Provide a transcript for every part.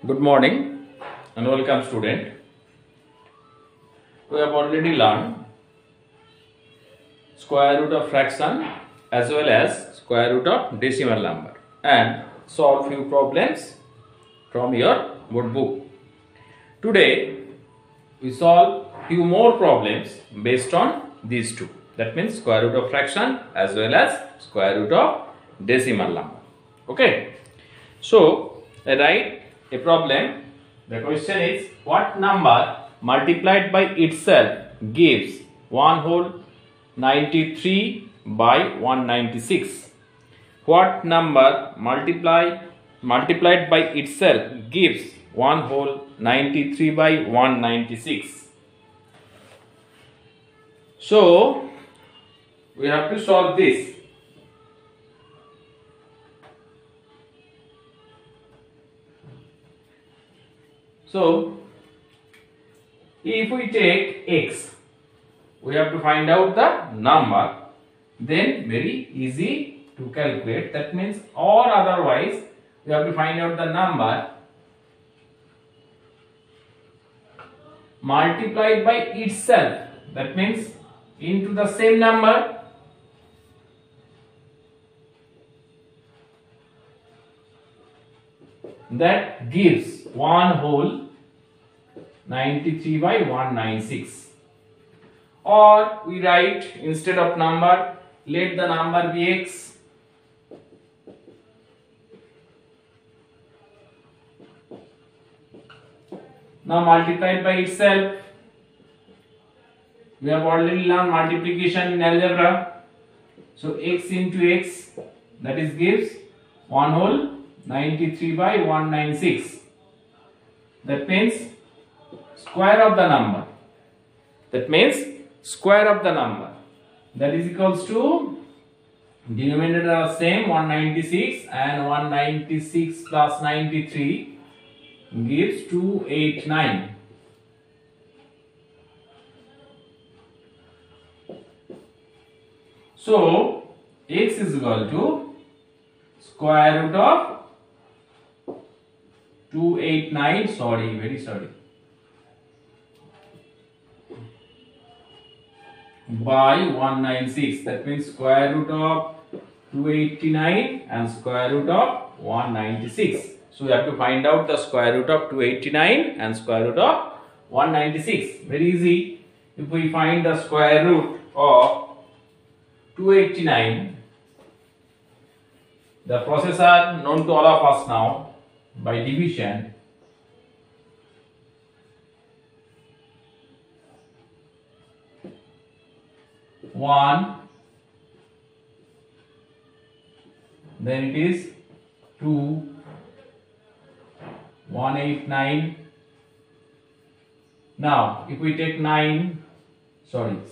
Good morning and welcome student. We have already learned square root of fraction as well as square root of decimal number and solve few problems from your notebook. Today we solve few more problems based on these two. That means square root of fraction as well as square root of decimal number. Okay. So write a problem. The question is, what number multiplied by itself gives 1 whole 93 by 196? What number multiplied by itself gives 1 whole 93 by 196? So we have to solve this. So, if we take x, we have to find out the number, then very easy to calculate. That means, or otherwise, we have to find out the number multiplied by itself. That means, into the same number. That gives 1 whole 93 by 196. Or we write, instead of number, let the number be x. Now multiplied by itself. We have already learned multiplication in algebra. So x into x, that is gives 1 whole 93 by 196. That means square of the number. That means square of the number. That is equals to, denominator are same, 196, and 196 plus 93 gives 289. So x is equal to square root of 289, very sorry, by 196. That means square root of 289 and square root of 196. So we have to find out the square root of 289 and square root of 196. Very easy. If we find the square root of 289, the process are known to all of us now. By division, one, then it is 2, 189. Now, if we take 7,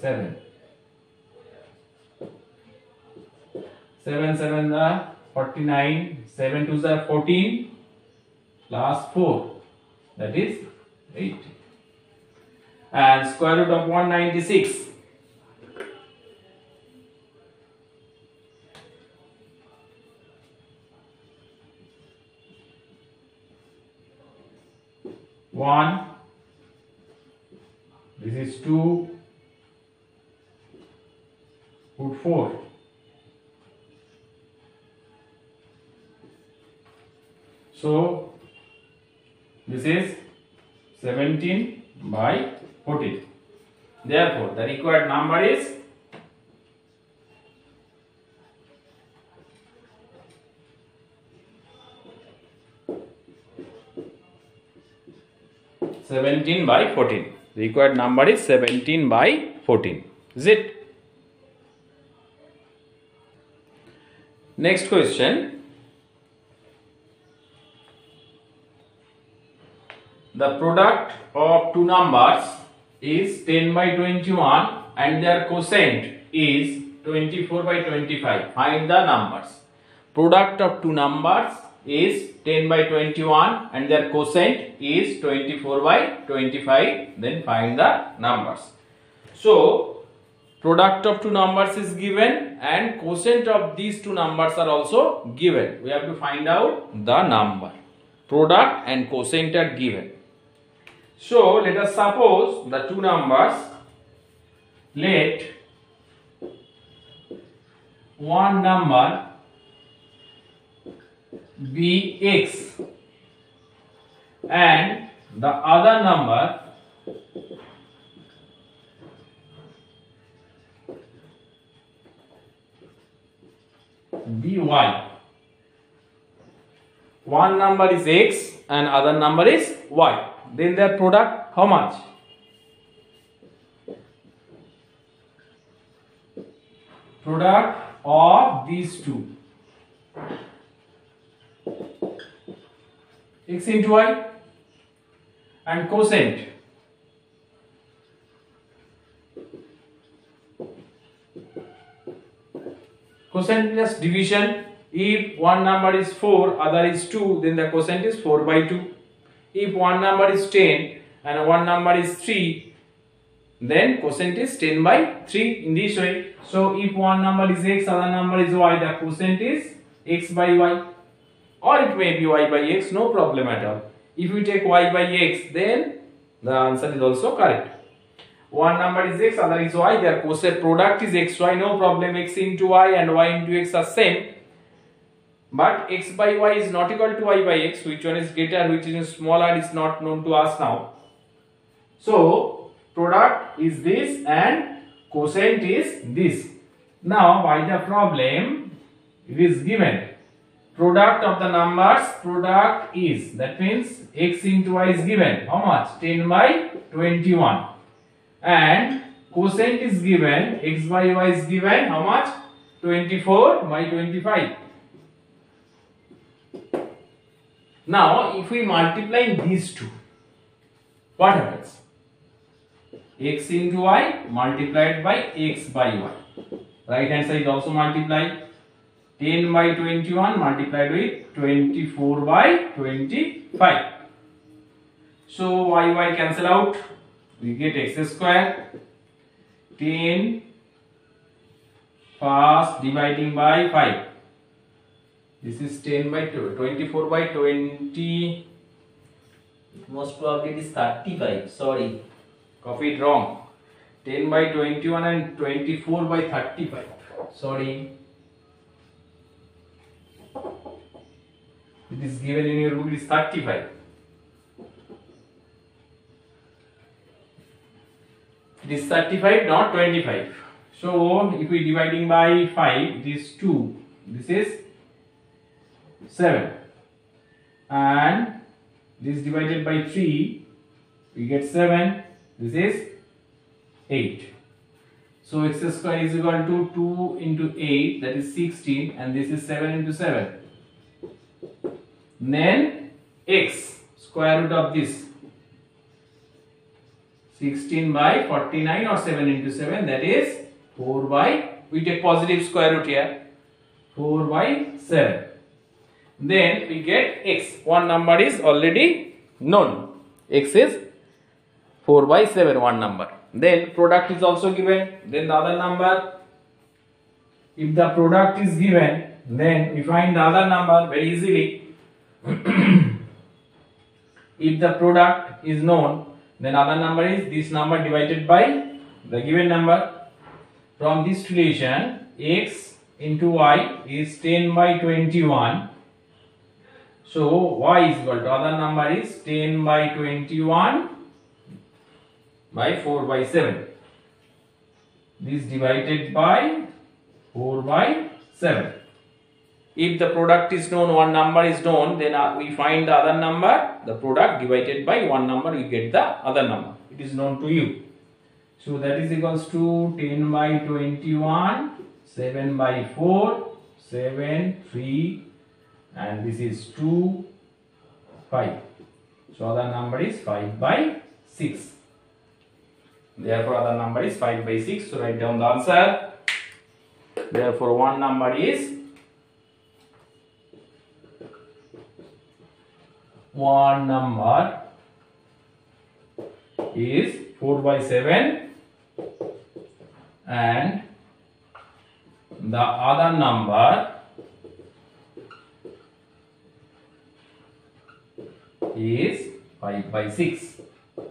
7 the 49, 7 2 the 14. Plus 4, that is 8. And square root of 196. One. This is 2. Put 4. So this is 17 by 14. Therefore, the required number is 17 by 14. The required number is 17 by 14. Is it? Next question. The product of two numbers is 10 by 21 and their quotient is 24 by 25. Find the numbers. Product of two numbers is 10 by 21 and their quotient is 24 by 25. Then find the numbers. So product of two numbers is given and quotient of these two numbers are also given. We have to find out the number. product and quotient are given. So let us suppose the two numbers, let one number be x and the other number be y. One number is x and other number is y. Then their product how much? Product of these two, x into y, and quotient plus division. If one number is 4, other is 2, then the quotient is 4 by 2. If one number is 10 and one number is 3, then quotient is 10 by 3 in this way. So if one number is x, other number is y, the quotient is x by y, or it may be y by x, no problem at all. If we take y by x, then the answer is also correct. One number is x, other is y, their quotient product is xy, no problem. X into y and y into x are same, but x by y is not equal to y by x. Which one is greater, which is smaller is not known to us now. So product is this and quotient is this. Now by the problem it is given product of the numbers, product is, that means x into y is given how much? 10 by 21, and quotient is given, x by y is given how much? 24 by 25. Now if we multiply these two, what happens? X into y multiplied by x by y. Right hand side also multiply. 10 by 21 multiplied with 24 by 25. So y cancel out. We get x square. 10 first dividing by 5. This is 10 by 24 by 20. Most probably it is 35. Sorry. Copied wrong. 10 by 21 and 24 by 35. Sorry. It is given in your book, it is 35. It is 35, not 25. So if we dividing by 5, it is 2. This is 7. And this divided by 3, we get 7. This is 8. So x square is equal to 2 into 8, that is 16, and this is 7 into 7. Then x, square root of this, 16 by 49 or 7 into 7, that is 4 by, we take positive square root here, 4 by 7. Then we get x, one number is already known, x is 4 by 7, one number. Then product is also given, then the other number, if the product is given, then we find the other number very easily. If the product is known, then other number is this number divided by the given number. From this relation, x into y is 10 by 21. So y is equal to, other number is 10 by 21 by 4 by 7. This divided by 4 by 7. If the product is known, one number is known, then we find the other number, the product divided by one number, you get the other number. It is known to you. So that is equals to 10 by 21, 7 by 4, 7, 3, and this is 2, 5. So other number is 5 by 6. Therefore other number is 5 by 6. So write down the answer. Therefore one number is 4 by 7 and the other number is 5 by 6.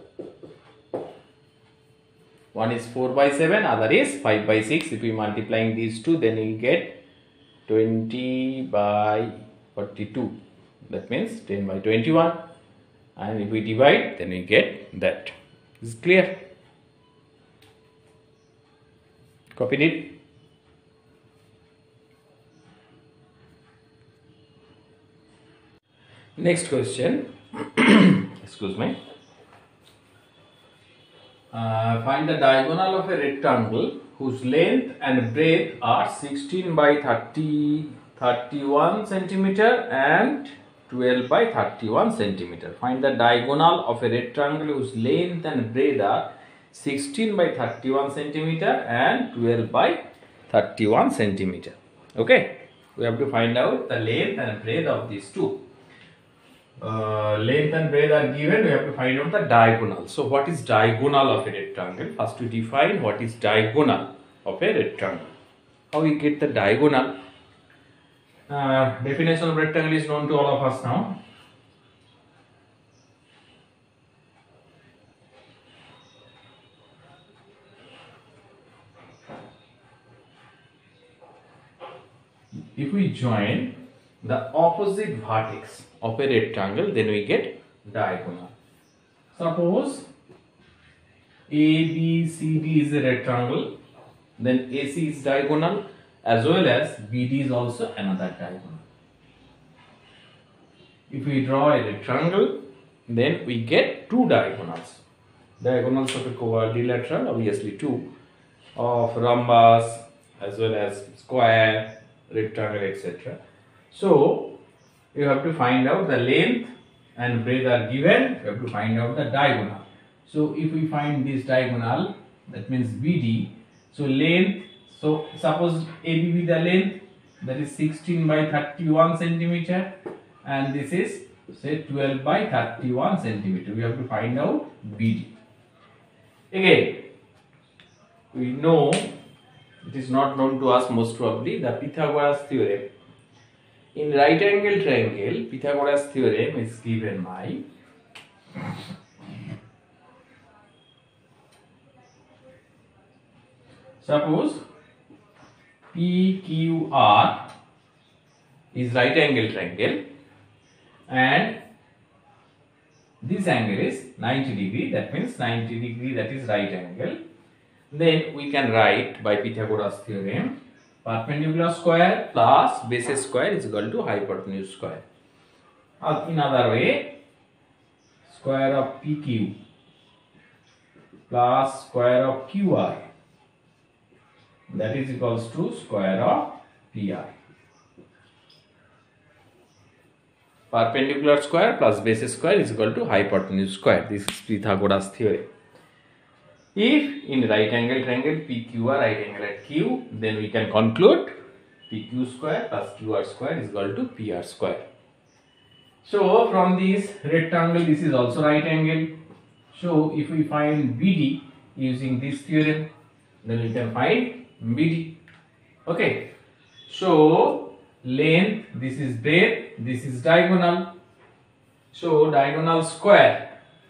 One is 4 by 7, other is 5 by 6. If we multiplying these two, then we get 20 by 42. That means 10 by 21. And if we divide, then we get that. Is it clear? Copied it? Next question. Excuse me. Find the diagonal of a rectangle whose length and breadth are 16 by 31 centimeter and 12 by 31 centimeter. Find the diagonal of a rectangle whose length and breadth are 16 by 31 centimeter and 12 by 31 centimeter. Okay, we have to find out the length and breadth of these two. Length and breadth are given, we have to find out the diagonal. So what is diagonal of a rectangle? First we define what is diagonal of a rectangle. How we get the diagonal? Definition of rectangle is known to all of us now. If we join the opposite vertex of a rectangle, then we get diagonal. Suppose ABCD is a rectangle, then AC is diagonal, as well as BD is also another diagonal. If we draw a rectangle, then we get two diagonals. Diagonals of a quadrilateral, obviously two, of rhombus as well as square, rectangle, etc. So you have to find out the length and breadth are given, you have to find out the diagonal. So if we find this diagonal, that means BD, so length, so suppose AB be the length, that is 16 by 31 centimeter, and this is say 12 by 31 centimeter. We have to find out BD. Again, we know, it is not known to us most probably, the Pythagoras theorem. In right angle triangle, Pythagoras theorem is given by suppose PQR is right angle triangle and this angle is 90 degree, that means 90 degree, that is right angle. Then we can write by Pythagoras theorem, perpendicular square plus base square is equal to hypotenuse square. In other way, square of PQ plus square of QR, that is equals to square of PR. Perpendicular square plus base square is equal to hypotenuse square. This is Pythagoras theorem. If in right angle triangle PQ are right angle at Q, then we can conclude PQ square plus QR square is equal to PR square. So from this rectangle, this is also right angle. So if we find BD using this theorem, then we can find BD. Okay. So length, this is breadth, this is diagonal. So diagonal square.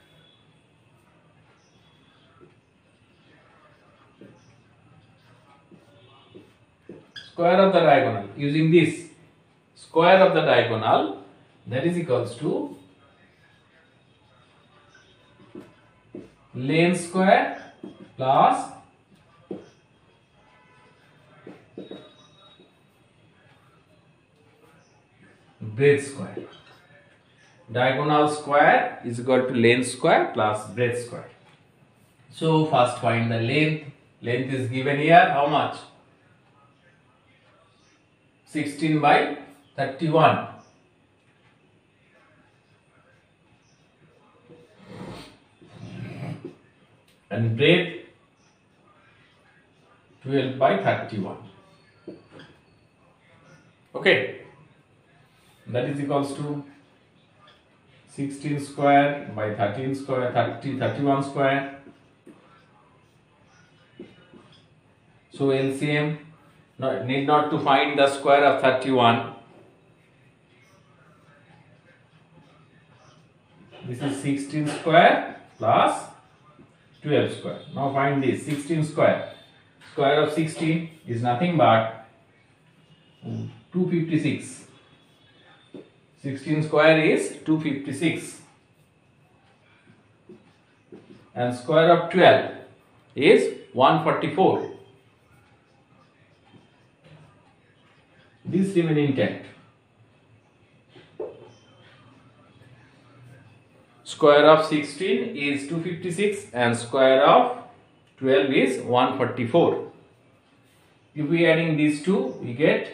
Square of the diagonal using this square of the diagonal, that is equals to length square plus breadth square. Diagonal square is equal to length square plus breadth square. So first find the length. Length is given here, how much? 16 by 31. And breadth 12 by 31. Okay. That is equals to 16 square by 13 square, 31 square. So LCM, need not to find the square of 31. This is 16 square plus 12 square. Now find this 16 square. Square of 16 is nothing but 256. 16 square is 256. And square of 12 is 144. This remain intact. Square of 16 is 256 and square of 12 is 144. If we adding these two, we get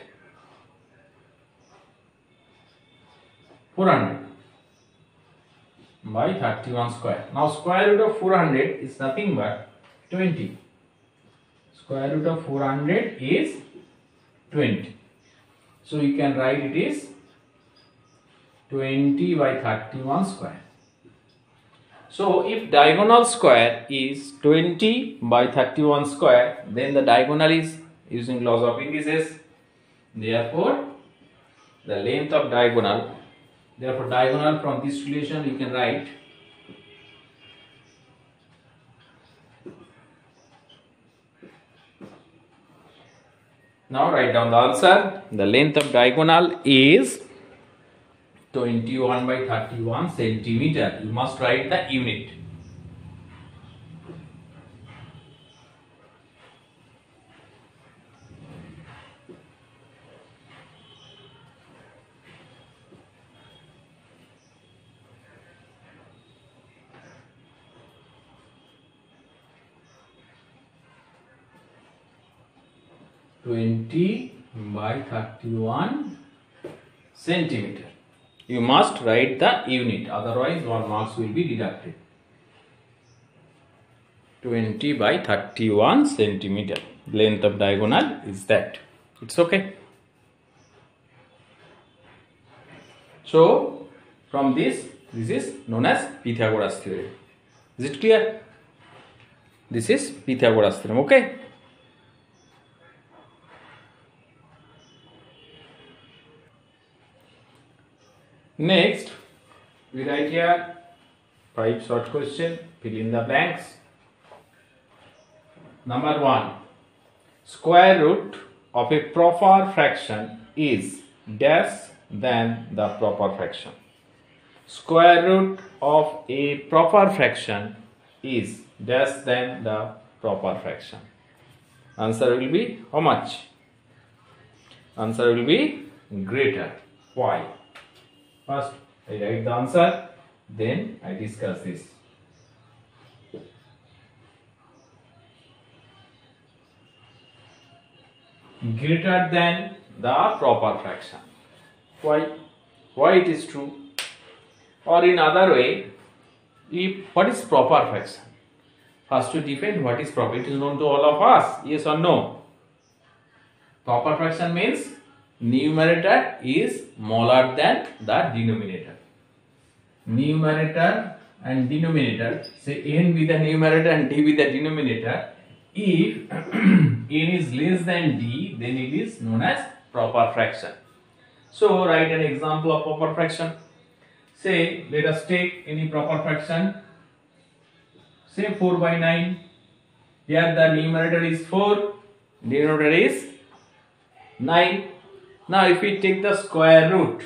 400 by 31 square. Now square root of 400 is nothing but 20. Square root of 400 is 20. So you can write it is 20 by 31 square. So if diagonal square is 20 by 31 square, then the diagonal is using laws of indices. Therefore, the length of diagonal, from this relation you can write now write down the answer. The length of diagonal is 21 by 31 centimeter. You must write the unit. by 31 centimeter. You must write the unit, otherwise 1 marks will be deducted. 20 by 31 centimeter. Length of diagonal is that. It's okay. So, from this is known as Pythagoras theorem. Is it clear? This is Pythagoras theorem, okay? Next, we write here 5 short questions, fill in the blanks. Number 1, square root of a proper fraction is dash than the proper fraction. Square root of a proper fraction is dash than the proper fraction. Answer will be how much? Answer will be greater. Why? First, I write the answer, then I discuss this. Greater than the proper fraction. Why? Why it is true? Or in other way, what is proper fraction? First to define what is proper. It is known to all of us. Yes or no? Proper fraction means numerator is smaller than the denominator. Numerator and denominator, say n be the numerator and d be the denominator. If n is less than d, then it is known as proper fraction. So write an example of proper fraction. Say let us take any proper fraction. Say 4 by 9. Here the numerator is 4, denominator is 9. Now if we take the square root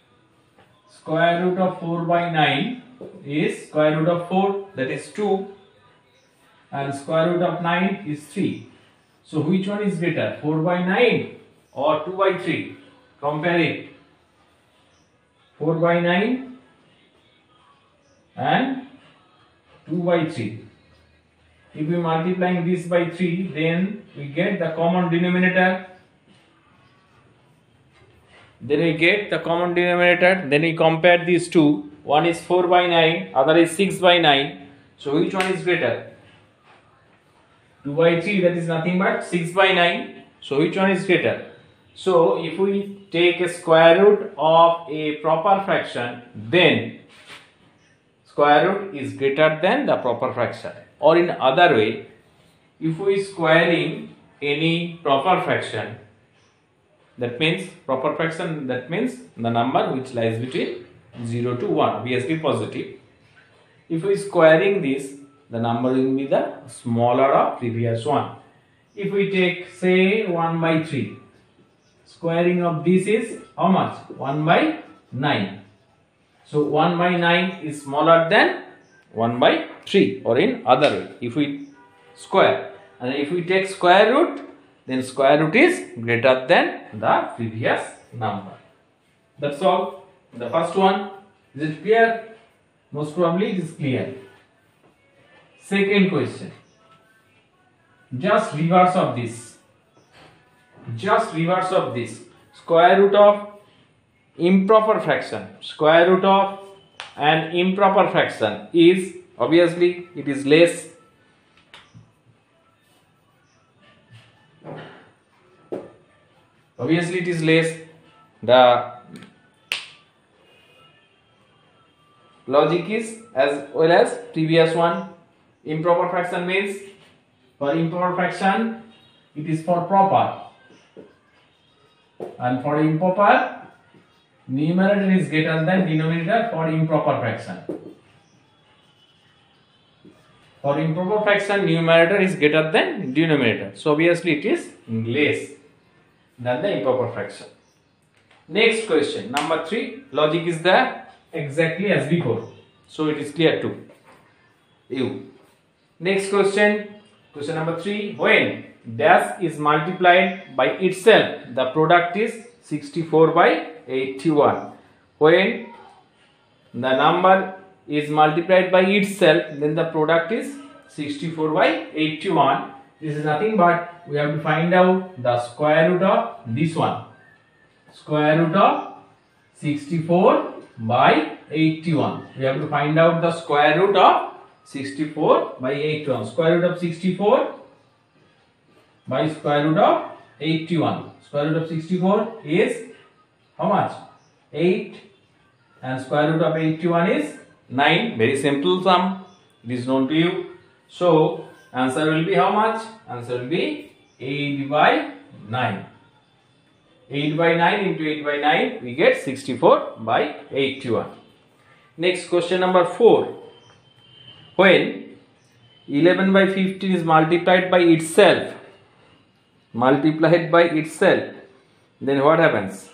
of 4 by 9 is square root of 4, that is 2, and square root of 9 is 3. So which one is greater, 4 by 9 or 2 by 3? Compare it. 4 by 9 and 2 by 3. If we multiply this by 3, then we get the common denominator. Then we compare these two. One is 4 by 9, other is 6 by 9. So which one is greater? 2 by 3, that is nothing but 6 by 9. So which one is greater? So if we take a square root of a proper fraction, then square root is greater than the proper fraction. Or in other way, if we squaring any proper fraction, that means the number which lies between 0 to 1, obviously positive. If we squaring this, the number will be the smaller of previous one. If we take say 1 by 3, squaring of this is how much? 1 by 9. So 1 by 9 is smaller than 1 by 3, or in other way, if we square, and if we take square root, then square root is greater than the previous number. That's all. The first one, is it clear? Most probably it is clear. Second question, just reverse of this. Just reverse of this. Square root of improper fraction. Square root of an improper fraction is, obviously it is less. Obviously it is less. The logic is as well as previous one. Improper fraction means, for improper fraction it is for proper, and for improper numerator is greater than denominator for improper fraction. For improper fraction numerator is greater than denominator, so obviously it is less than the improper fraction. Next question, number 3, logic is there exactly as before, so it is clear to you. Next question, question number 3, when dash is multiplied by itself, the product is 64 by 81. When the number is multiplied by itself, then the product is 64 by 81. This is nothing but we have to find out the square root of this one. Square root of 64 by 81. We have to find out the square root of 64 by 81. Square root of 64 by square root of 81. Square root of 64 is how much? 8, and square root of 81 is 9. Very simple sum. It is known to you. So answer will be how much? Answer will be 8 by 9. 8 by 9 into 8 by 9, we get 64 by 81. Next question number 4. When 11 by 15 is multiplied by itself, then what happens?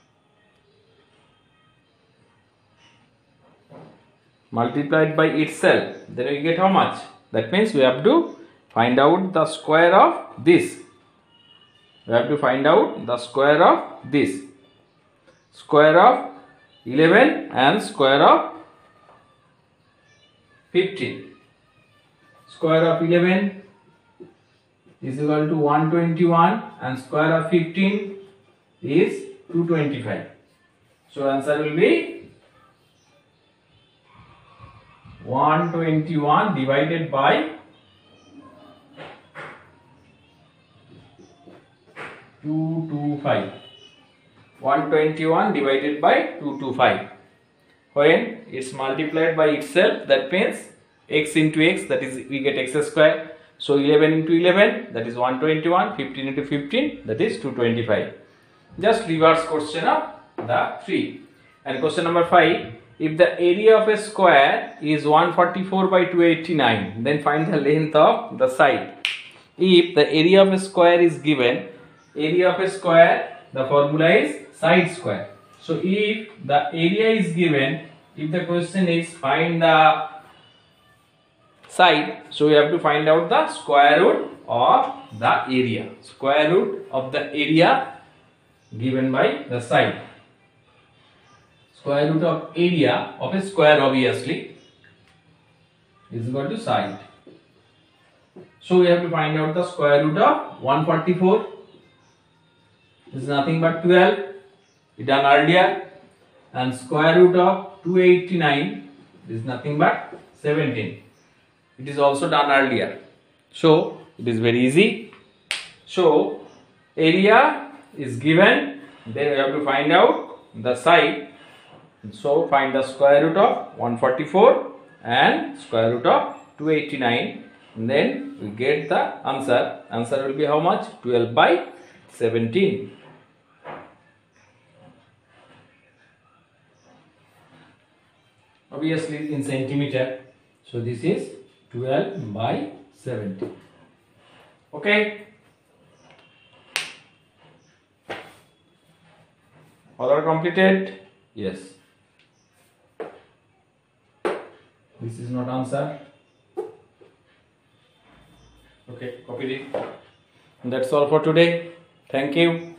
Multiplied by itself, then we get how much? That means we have to find out the square of this. We have to find out the square of this. Square of 11 and square of 15. Square of 11 is equal to 121 and square of 15 is 225. So answer will be 121 divided by 225. 121 divided by 225. When it's multiplied by itself, that means x into x, that is we get x square. So 11 into 11, that is 121. 15 into 15, that is 225. Just reverse question of the 3. And question number 5. If the area of a square is 144 by 289, then find the length of the side. If the area of a square is given, area of a square, the formula is side square. So if the area is given, if the question is find the side, so we have to find out the square root of the area. Square root of the area given by the side. Square root of area of a square, obviously, is equal to side. So we have to find out the square root of 144. This is nothing but 12. We done earlier. And square root of 289 is nothing but 17. It is also done earlier. So it is very easy. So area is given. Then we have to find out the side. So find the square root of 144 and square root of 289. And then we get the answer. Answer will be how much? 12 by 17. Obviously in centimeter. So this is 12 by 70. Okay. All are completed? Yes. This is not answer. Okay, copy it. That's all for today. Thank you.